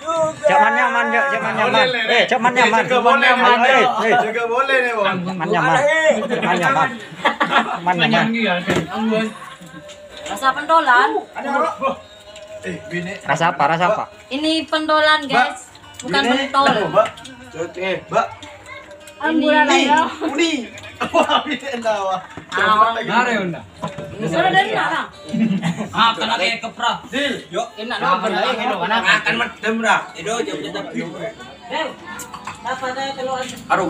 Cuman nyaman, cuman nyaman. Cuman nyaman. Cuman nyaman. Juga boleh nih, Bang. Cuman nyaman. Cuman nyaman. Cuman nyaman. Rasa pentolan. Bini. Rasa apa? Rasa apa? Ini pentolan, guys. Bukan pentol. Mbak. Mbak. Ambulan aja. Uni. Wah, bini tawa. Nare unda. Sudah dari mana? Kena kayak kepra. Dil, yuk. Enak dong, berlai gitu kan. Akan medem dah. Itu jam jam. Apa saya keluar? Aduh,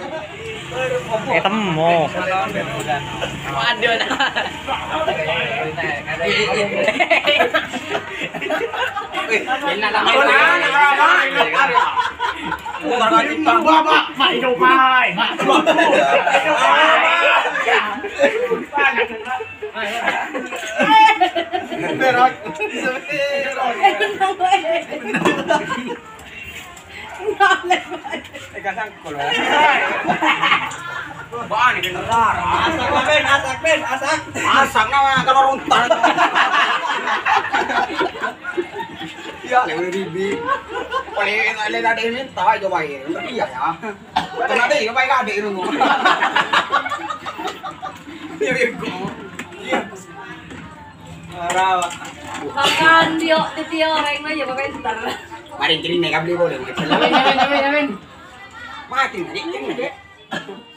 Temu. Waduh. Enak asak nama kalau runtar. Ya, ribi. Paling ada ini tak coba ini. Iya ya. Kena deh, coba enggak ada itu. Iya, iya. Marah. Makan dia titio orang mah ya pakai ntar. Mari kiri nih beli boleh. Amin. Mati nih,